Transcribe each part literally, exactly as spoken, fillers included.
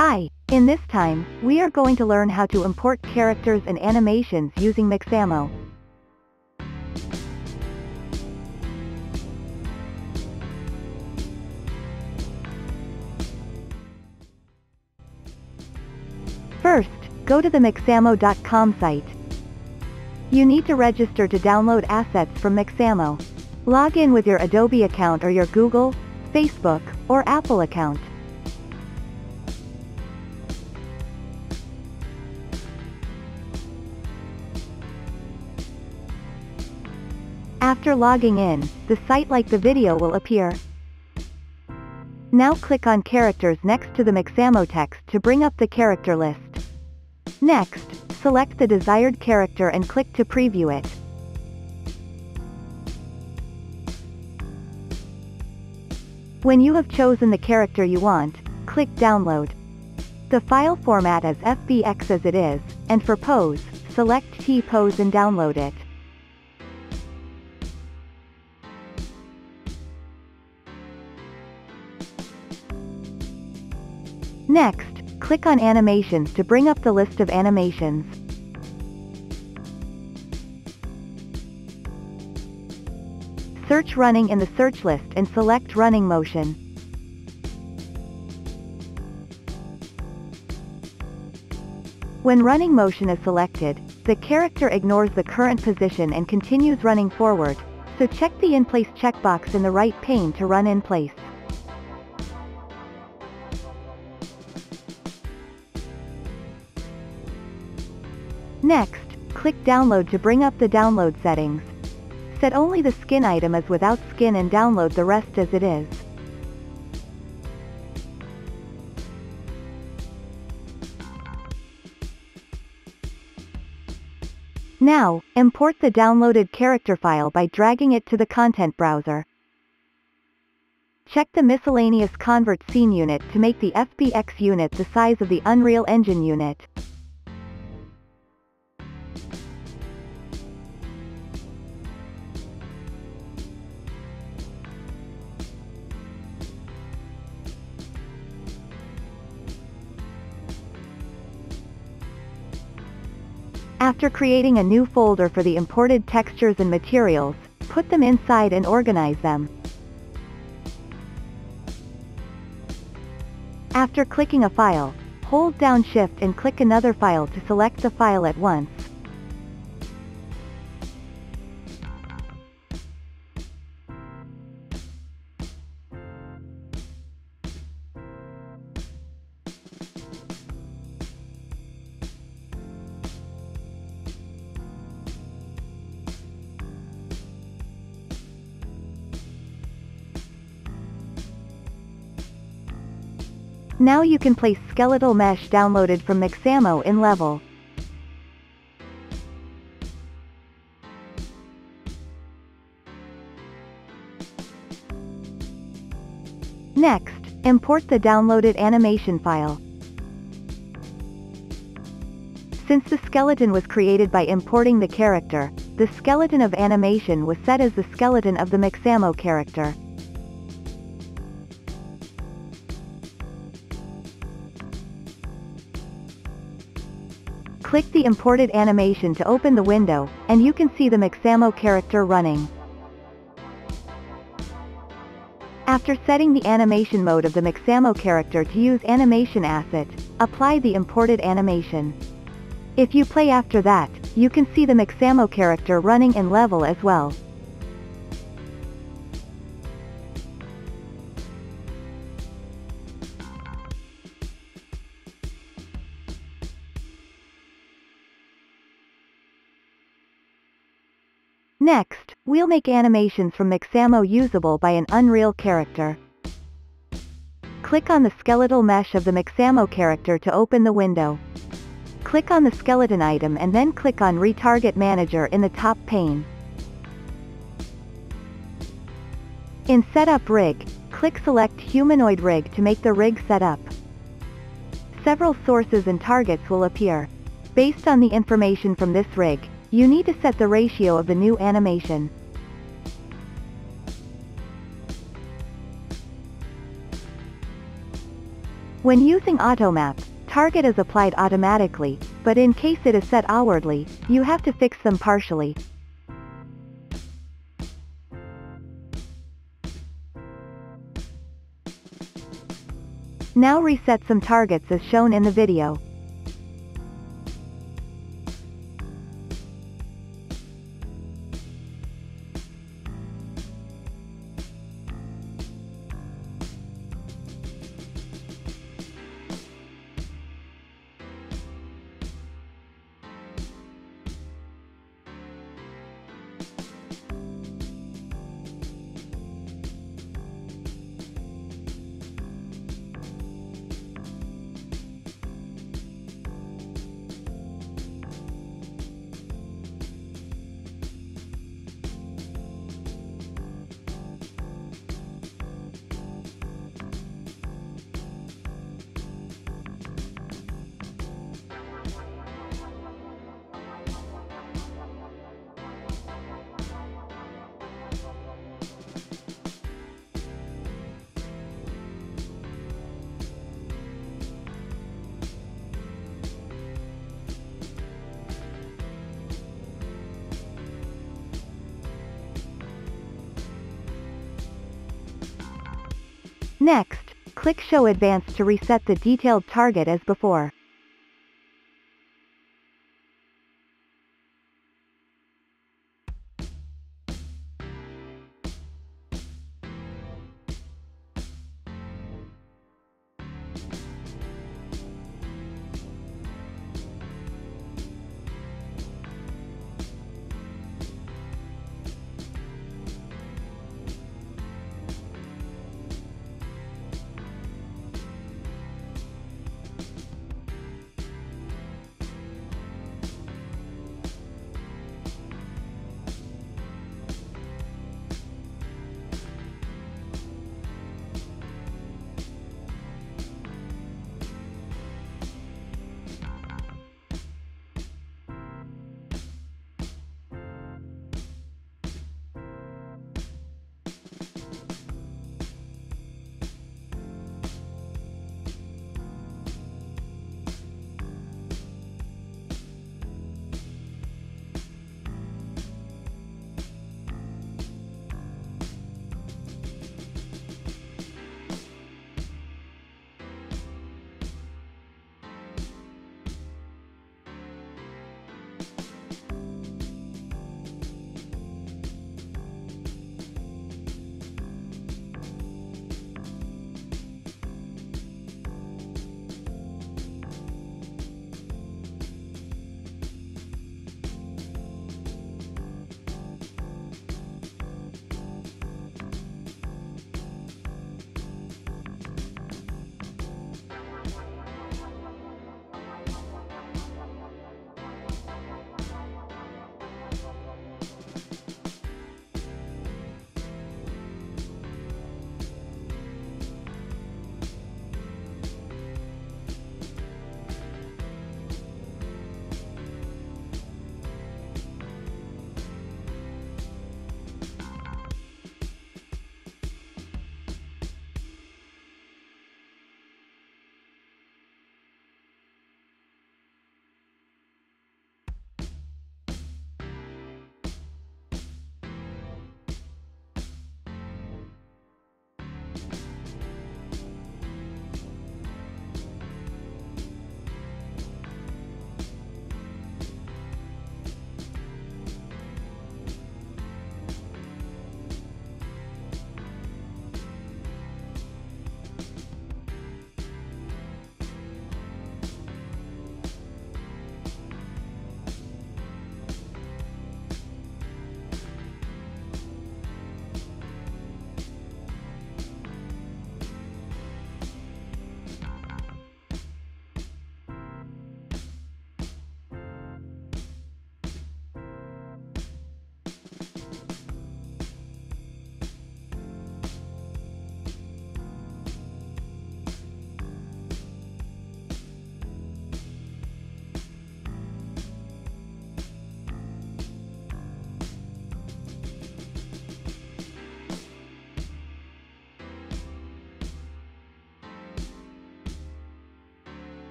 Hi, in this time, we are going to learn how to import characters and animations using Mixamo. First, go to the Mixamo dot com site. You need to register to download assets from Mixamo. Log in with your Adobe account or your Google, Facebook, or Apple account. After logging in, the site like the video will appear. Now click on Characters next to the Mixamo text to bring up the character list. Next, select the desired character and click to preview it. When you have chosen the character you want, click Download. The file format is F B X as it is, and for pose, select T-Pose and download it. Next, click on Animations to bring up the list of animations. Search Running in the search list and select Running Motion. When Running Motion is selected, the character ignores the current position and continues running forward, so check the In Place checkbox in the right pane to run in place. Next, click Download to bring up the download settings. Set only the skin item as without skin and download the rest as it is. Now, import the downloaded character file by dragging it to the content browser. Check the Miscellaneous Convert Scene unit to make the F B X unit the size of the Unreal Engine unit. After creating a new folder for the imported textures and materials, put them inside and organize them. After clicking a file, hold down Shift and click another file to select the file at once. Now you can place skeletal mesh downloaded from Mixamo in Level. Next, import the downloaded animation file. Since the skeleton was created by importing the character, the skeleton of animation was set as the skeleton of the Mixamo character. Click the imported animation to open the window, and you can see the Mixamo character running. After setting the animation mode of the Mixamo character to use animation asset, apply the imported animation. If you play after that, you can see the Mixamo character running in Level as well. Next, we'll make animations from Mixamo usable by an Unreal character. Click on the skeletal mesh of the Mixamo character to open the window. Click on the skeleton item and then click on Retarget Manager in the top pane. In Setup Rig, click Select Humanoid Rig to make the rig set up. Several sources and targets will appear. Based on the information from this rig, you need to set the ratio of the new animation. When using AutoMap, target is applied automatically, but in case it is set hourly, you have to fix them partially. Now reset some targets as shown in the video. Next, click Show Advanced to reset the detailed target as before.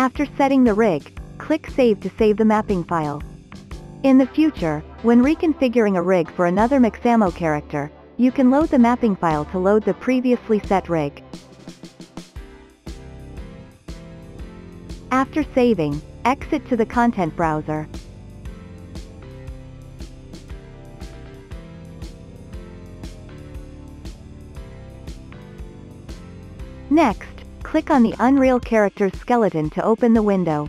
After setting the rig, click Save to save the mapping file. In the future, when reconfiguring a rig for another Mixamo character, you can load the mapping file to load the previously set rig. After saving, exit to the content browser. Next, click on the Unreal Characters skeleton to open the window.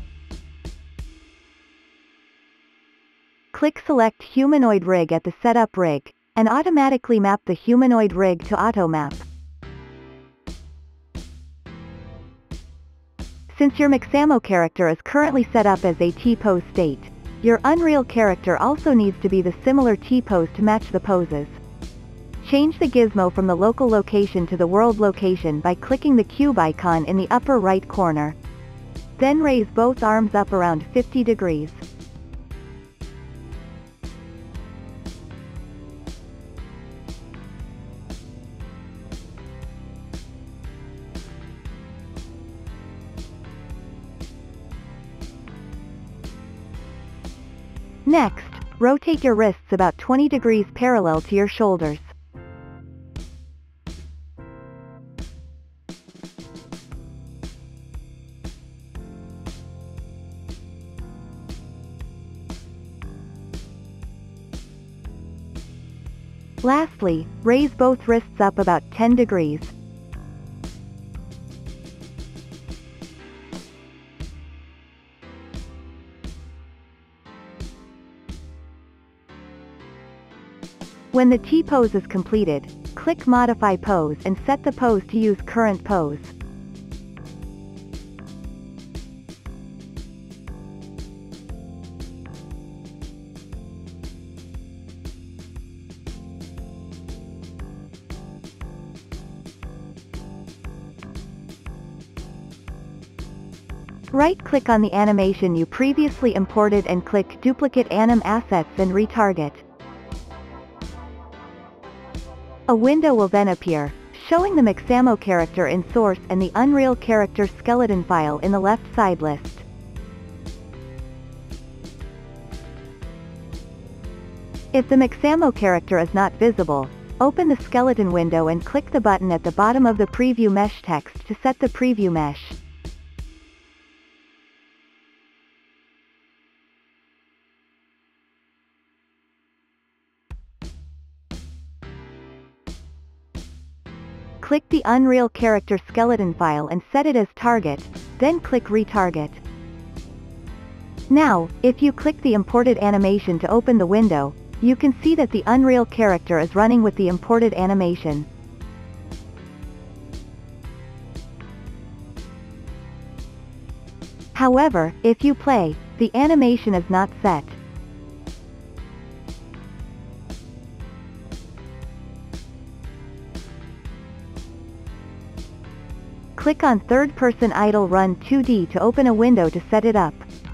Click Select Humanoid Rig at the Setup Rig, and automatically map the humanoid rig to AutoMap. Since your Mixamo character is currently set up as a T-pose state, your Unreal character also needs to be the similar T-pose to match the poses. Change the gizmo from the local location to the world location by clicking the cube icon in the upper right corner. Then raise both arms up around fifty degrees. Next, rotate your wrists about twenty degrees parallel to your shoulders. Lastly, raise both wrists up about ten degrees. When the T-pose is completed, click Modify Pose and set the pose to use Current Pose. Right-click on the animation you previously imported and click Duplicate Anim Assets and retarget. A window will then appear, showing the Mixamo character in source and the Unreal Character skeleton file in the left side list. If the Mixamo character is not visible, open the skeleton window and click the button at the bottom of the preview mesh text to set the preview mesh. Click the Unreal Character skeleton file and set it as target, then click Retarget. Now, if you click the imported animation to open the window, you can see that the Unreal character is running with the imported animation. However, if you play, the animation is not set. Click on Third Person Idle Run two D to open a window to set it up.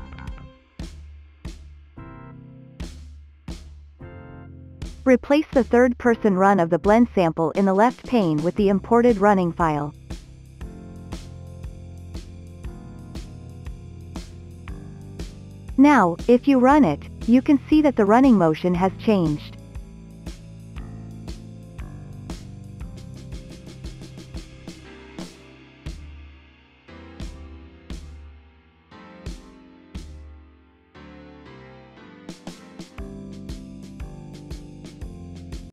Replace the third-person run of the blend sample in the left pane with the imported running file. Now, if you run it, you can see that the running motion has changed.